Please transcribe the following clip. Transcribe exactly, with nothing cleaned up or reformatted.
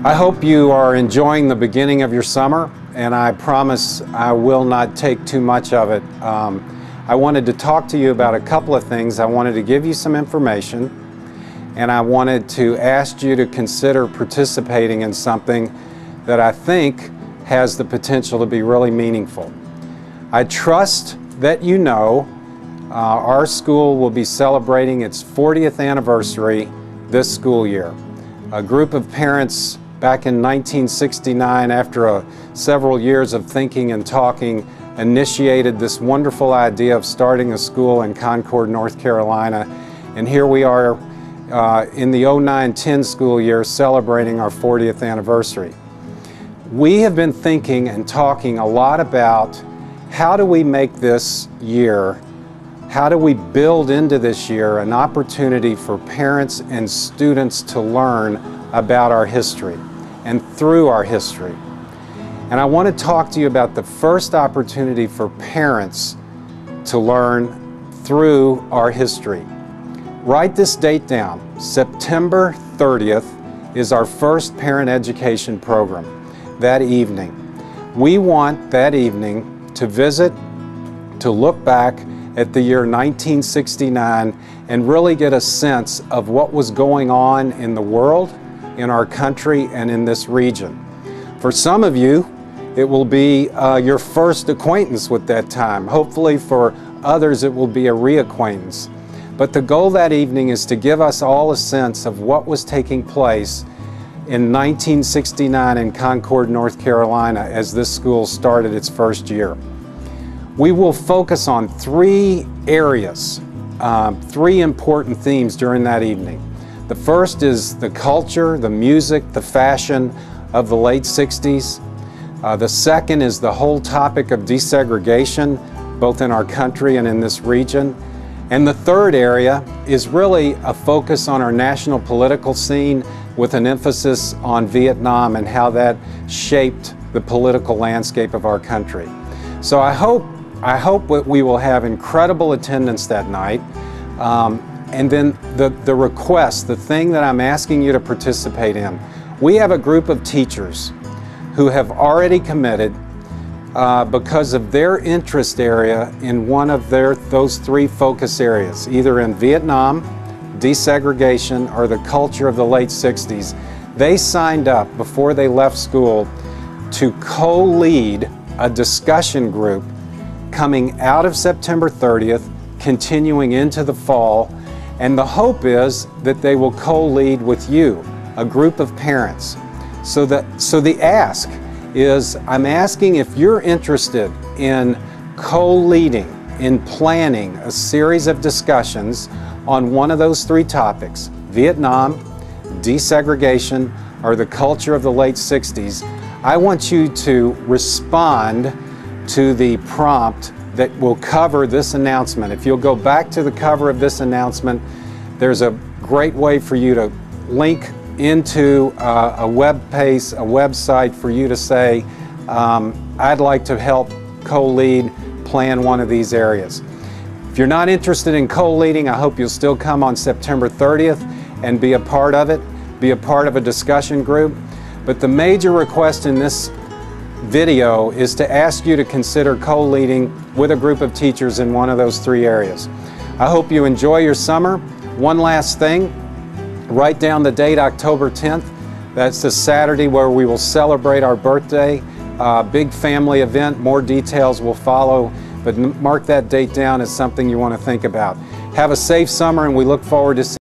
I hope you are enjoying the beginning of your summer, and I promise I will not take too much of it. Um, I wanted to talk to you about a couple of things. I wanted to give you some information, and I wanted to ask you to consider participating in something that I think has the potential to be really meaningful. I trust that you know uh, our school will be celebrating its fortieth anniversary this school year. A group of parents back in nineteen sixty-nine, after a, several years of thinking and talking, initiated this wonderful idea of starting a school in Concord, North Carolina. And here we are uh, in the oh nine ten school year celebrating our fortieth anniversary. We have been thinking and talking a lot about how do we make this year, how do we build into this year an opportunity for parents and students to learn about our history and through our history. And I want to talk to you about the first opportunity for parents to learn through our history. Write this date down. September thirtieth is our first parent education program. That evening, we want that evening to visit, to look back at the year nineteen sixty-nine and really get a sense of what was going on in the world, in our country, and in this region. For some of you, it will be uh, your first acquaintance with that time. Hopefully for others it will be a reacquaintance. But the goal that evening is to give us all a sense of what was taking place in nineteen sixty-nine in Concord, North Carolina, as this school started its first year. We will focus on three areas, um, three important themes during that evening. The first is the culture, the music, the fashion of the late sixties. Uh, the second is the whole topic of desegregation, both in our country and in this region. And the third area is really a focus on our national political scene with an emphasis on Vietnam and how that shaped the political landscape of our country. So I hope, I hope that we will have incredible attendance that night. Um, And then the, the request, the thing that I'm asking you to participate in. We have a group of teachers who have already committed uh, because of their interest area in one of their, those three focus areas, either in Vietnam, desegregation, or the culture of the late sixties. They signed up before they left school to co-lead a discussion group coming out of September thirtieth, continuing into the fall. And the hope is that they will co-lead with you, a group of parents. So, that, so the ask is, I'm asking if you're interested in co-leading, in planning a series of discussions on one of those three topics, Vietnam, desegregation, or the culture of the late sixties. I want you to respond to the prompt that will cover this announcement. If you'll go back to the cover of this announcement, there's a great way for you to link into uh, a web page, a website for you to say, um, I'd like to help co-lead, plan one of these areas. If you're not interested in co-leading, I hope you'll still come on September thirtieth and be a part of it, be a part of a discussion group. But the major request in this video is to ask you to consider co-leading with a group of teachers in one of those three areas. I hope you enjoy your summer. One last thing, write down the date, October tenth. That's the Saturday where we will celebrate our birthday. Uh, big family event, more details will follow, but mark that date down as something you want to think about. Have a safe summer, and we look forward to seeing you.